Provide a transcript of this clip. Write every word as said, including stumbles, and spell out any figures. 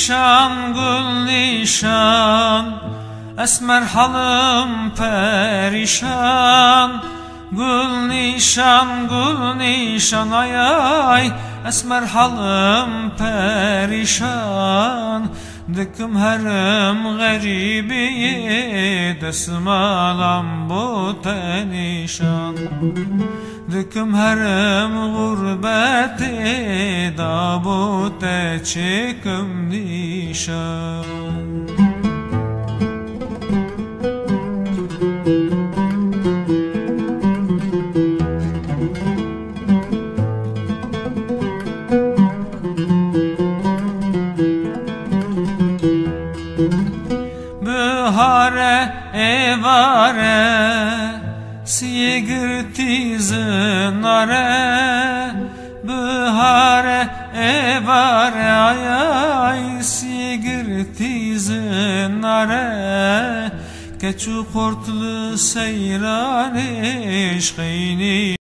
nişan, gül nişan, esmer halım perişan. Gül nişan, gül nişan, ay ay, esmer halım perişan. Dıkkım herim garibi, desmalam bu tenişan. Dıkkım herim gurbeti, da bu te çekim nişan. Bihare evare, sigirti zinare. Bihare evare, ay ay, sigirti zinare. Keçu kortlu seyran eşkini